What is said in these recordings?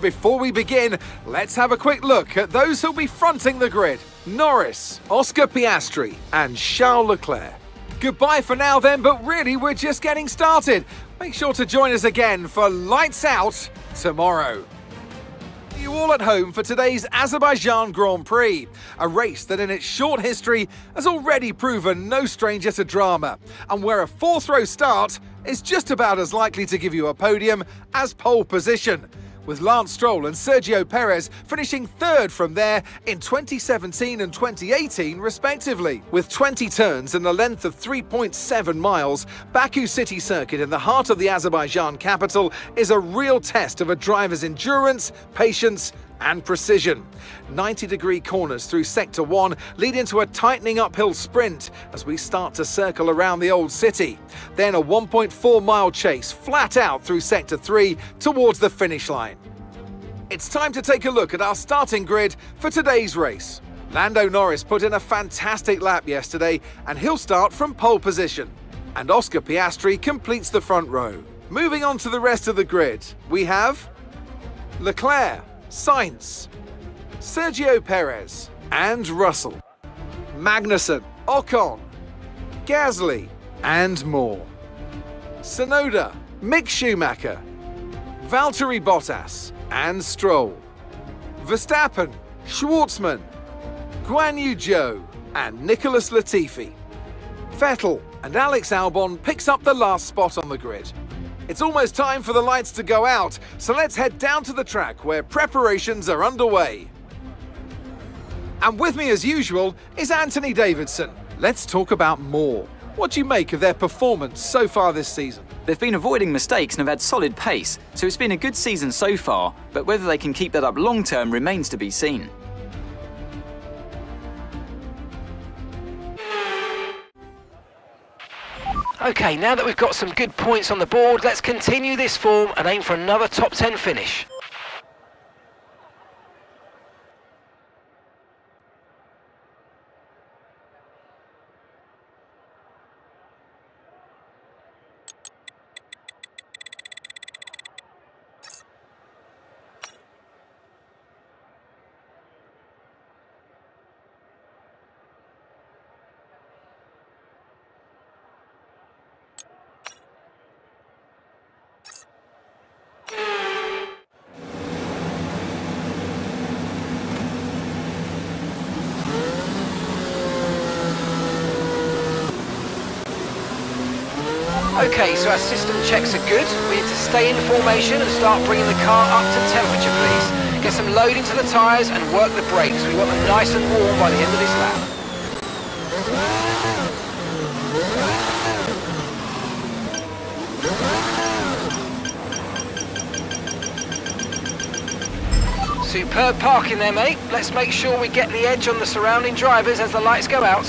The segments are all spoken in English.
before we begin, let's have a quick look at those who'll be fronting the grid. Norris, Oscar Piastri and Charles Leclerc. Goodbye for now then, but really we're just getting started. Make sure to join us again for Lights Out tomorrow. You all at home for today's Azerbaijan Grand Prix, a race that in its short history has already proven no stranger to drama, and where a fourth-row start is just about as likely to give you a podium as pole position, with Lance Stroll and Sergio Perez finishing third from there in 2017 and 2018 respectively. With 20 turns and a length of 3.7 miles, Baku City Circuit in the heart of the Azerbaijan capital is a real test of a driver's endurance, patience and precision. 90-degree corners through Sector 1 lead into a tightening uphill sprint as we start to circle around the old city. Then a 1.4-mile chase flat out through Sector 3 towards the finish line. It's time to take a look at our starting grid for today's race. Lando Norris put in a fantastic lap yesterday and he'll start from pole position. And Oscar Piastri completes the front row. Moving on to the rest of the grid, we have Leclerc, Sainz, Sergio Perez and Russell, Magnussen, Ocon, Gasly and more, Tsunoda, Mick Schumacher, Valtteri Bottas and Stroll, Verstappen, Schwartzman, Guan Yu Zhou and Nicholas Latifi. Vettel and Alex Albon picks up the last spot on the grid. It's almost time for the lights to go out, so let's head down to the track where preparations are underway. And with me as usual is Anthony Davidson. Let's talk about more. What do you make of their performance so far this season? They've been avoiding mistakes and have had solid pace, so it's been a good season so far, but whether they can keep that up long term remains to be seen. Okay, now that we've got some good points on the board, let's continue this form and aim for another top 10 finish. Okay, so our system checks are good. We need to stay in formation and start bringing the car up to temperature, please. Get some load into the tyres and work the brakes. We want them nice and warm by the end of this lap. Superb parking there, mate. Let's make sure we get the edge on the surrounding drivers as the lights go out.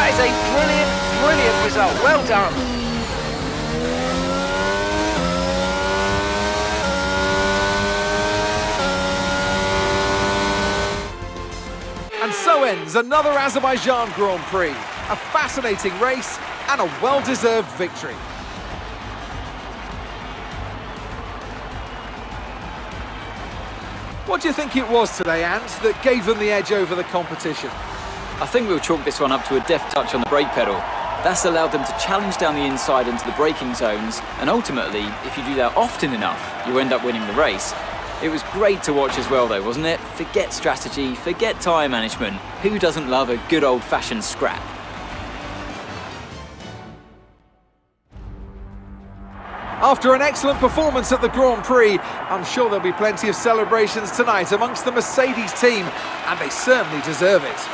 That is a brilliant, brilliant result. Well done. And so ends another Azerbaijan Grand Prix. A fascinating race and a well-deserved victory. What do you think it was today, Ant, that gave them the edge over the competition? I think we'll chalk this one up to a deft touch on the brake pedal. That's allowed them to challenge down the inside into the braking zones, and ultimately, if you do that often enough, you end up winning the race. It was great to watch as well though, wasn't it? Forget strategy, forget tyre management. Who doesn't love a good old-fashioned scrap? After an excellent performance at the Grand Prix, I'm sure there'll be plenty of celebrations tonight amongst the Mercedes team, and they certainly deserve it.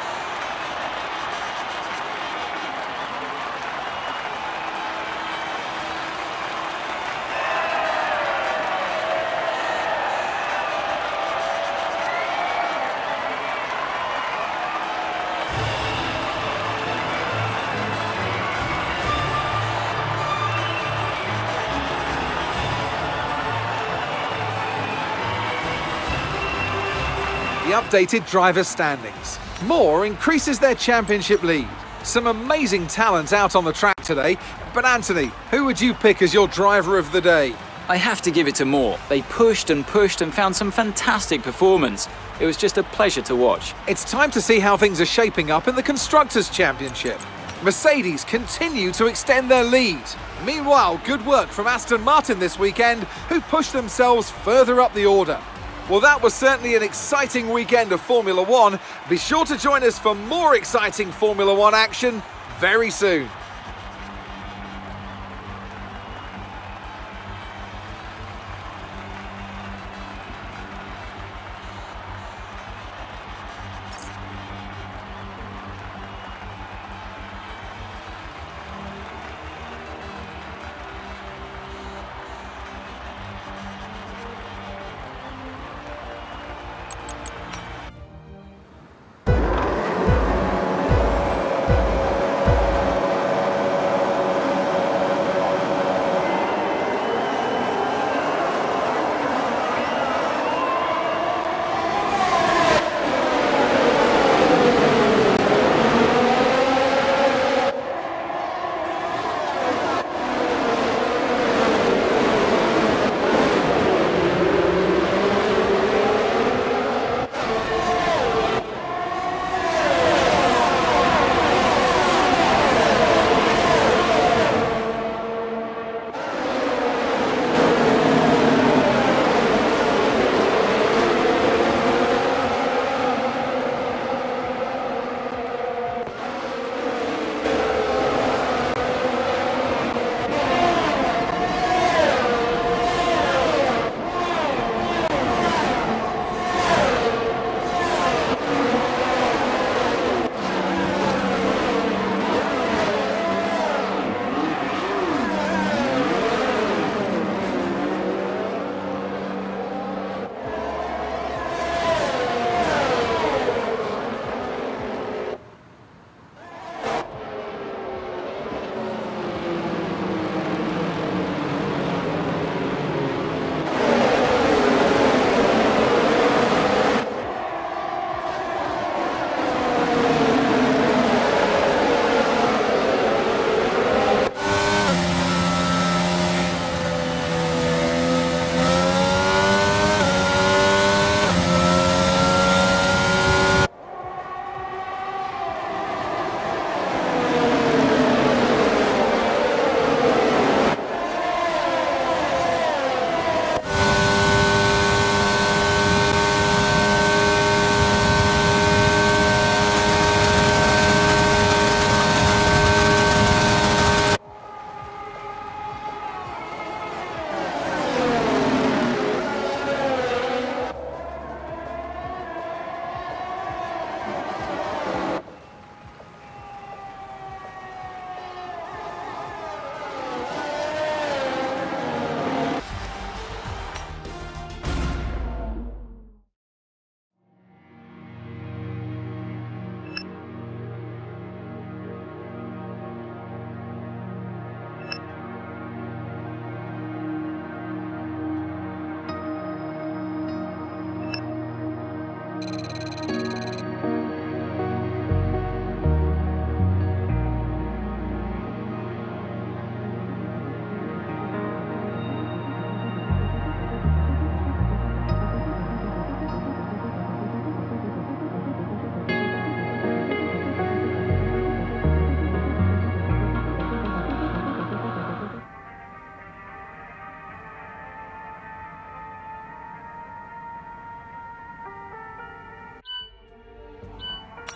The updated driver standings. Moore increases their championship lead. Some amazing talent out on the track today. But Anthony, who would you pick as your driver of the day? I have to give it to Moore. They pushed and pushed and found some fantastic performance. It was just a pleasure to watch. It's time to see how things are shaping up in the Constructors' Championship. Mercedes continue to extend their lead. Meanwhile, good work from Aston Martin this weekend, who pushed themselves further up the order. Well, that was certainly an exciting weekend of Formula One. Be sure to join us for more exciting Formula One action very soon.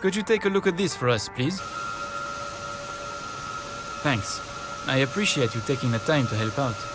Could you take a look at this for us, please? Thanks. I appreciate you taking the time to help out.